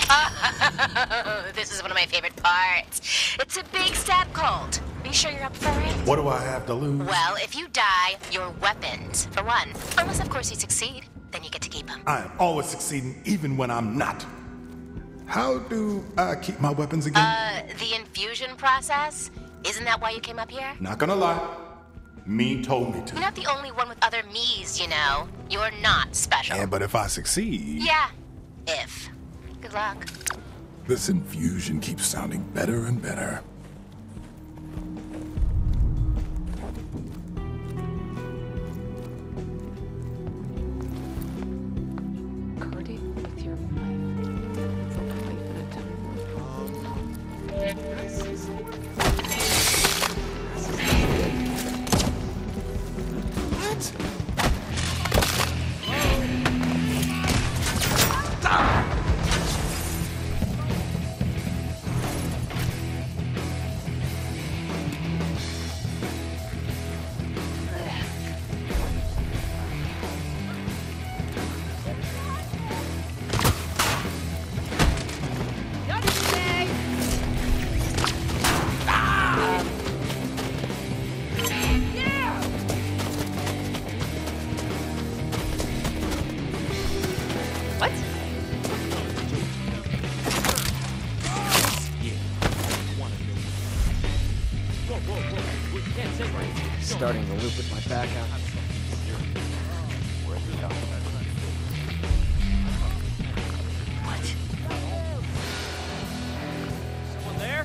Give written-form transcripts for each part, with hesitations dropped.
This is one of my favorite parts. It's a big stab cold. Are you sure you're up for it? What do I have to lose? Well, if you die, your weapons, for one. Unless, of course, you succeed. Then you get to keep them. I am always succeeding, even when I'm not. How do I keep my weapons again? The infusion process? Isn't that why you came up here? Not gonna lie. Me told me to. You're not the only one with other me's, you know. You're not special. Yeah, but if I succeed... Yeah, if. Good luck. This infusion keeps sounding better and better. Starting to loop with my back out. Where'd we go? What? Someone there?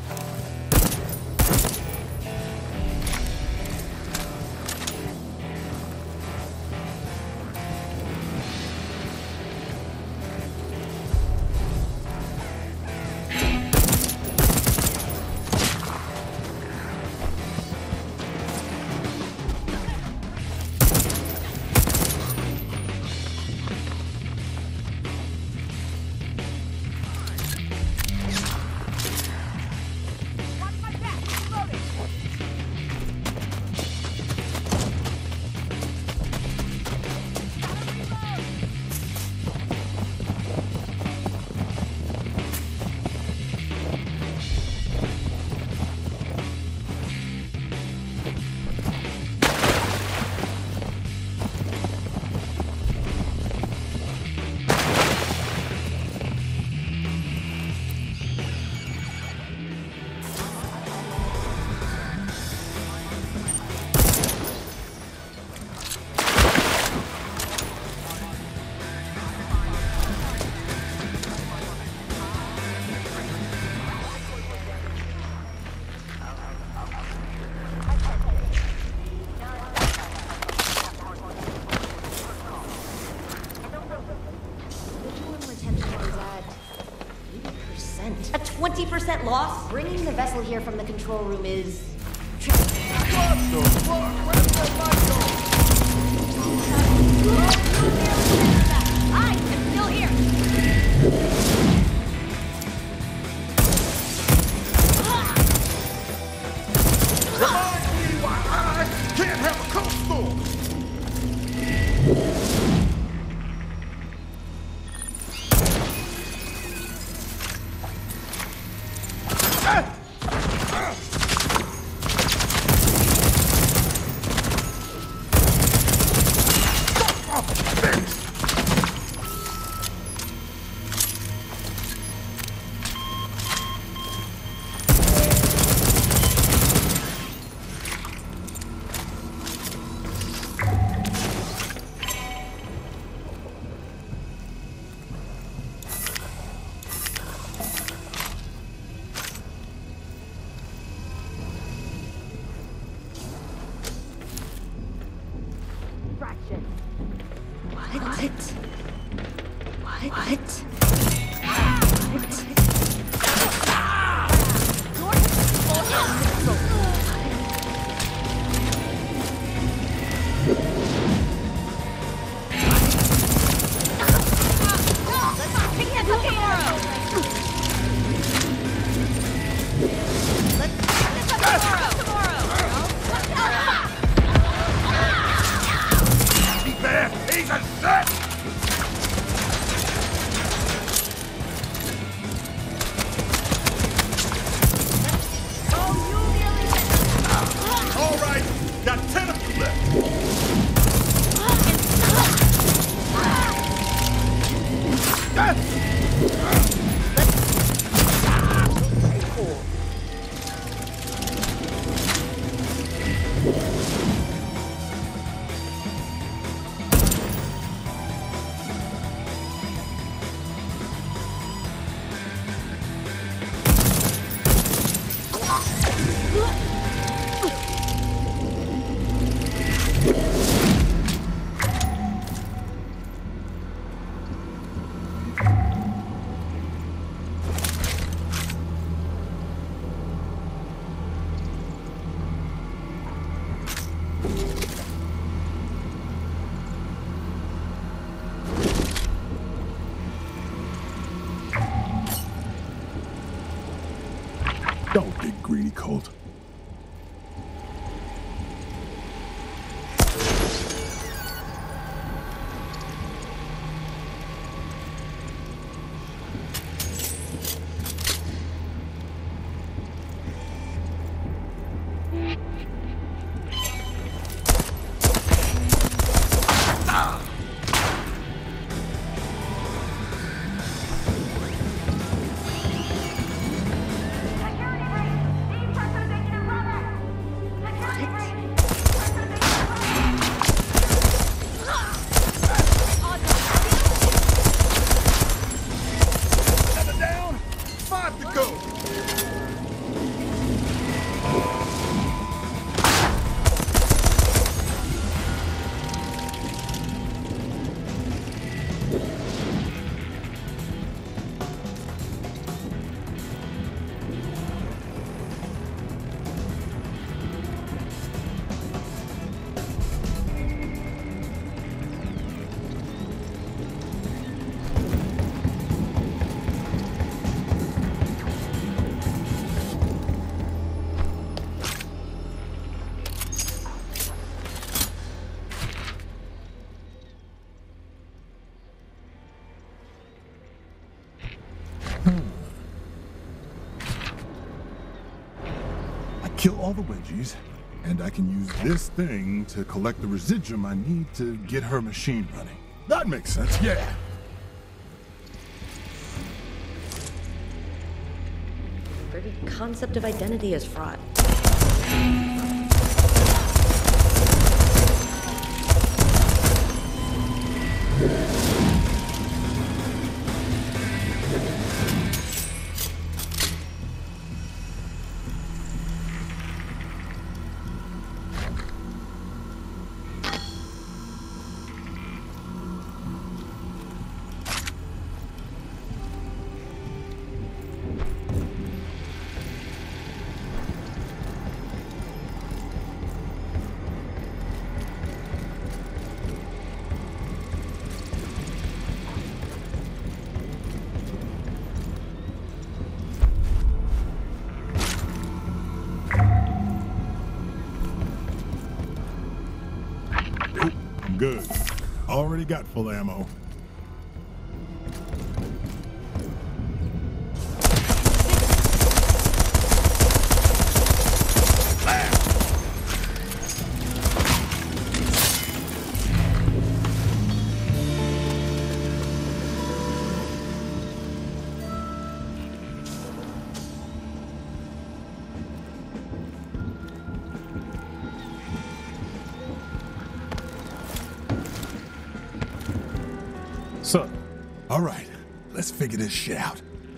A 20% loss? Bringing the vessel here from the control room is... I'm still here! Remind me why I can't have a coastal! greedy colt. Kill all the Wenjies, and I can use this thing to collect the residuum I need to get her machine running. That makes sense, yeah. The very concept of identity is fraught. Good. Already got full ammo. So, all right, let's figure this shit out.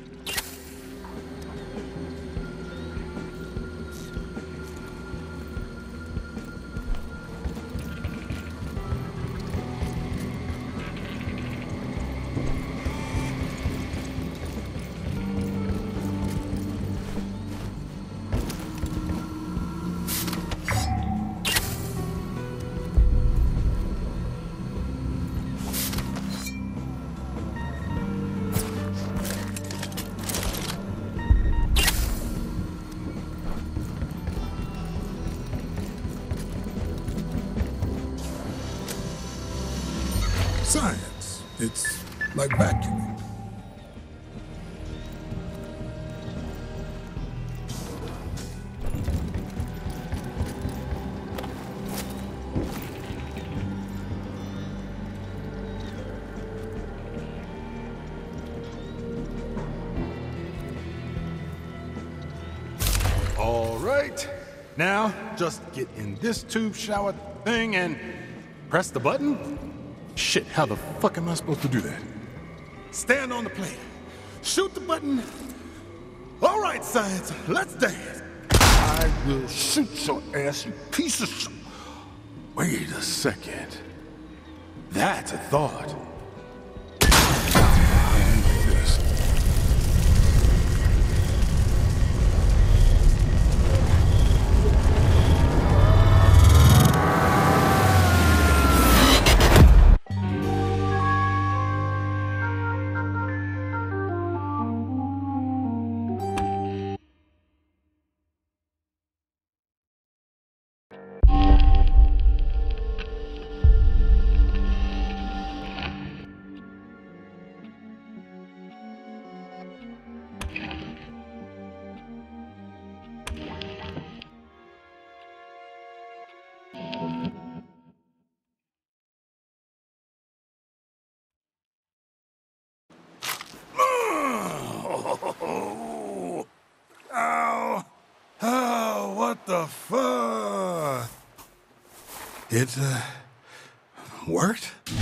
Science. It's like vacuuming. All right. Now, just get in this tube shower thing and press the button. Shit, how the fuck am I supposed to do that? Stand on the plate. Shoot the button. All right, science, let's dance. I will shoot your ass, you piece of shit. Wait a second. That's a thought. It, worked?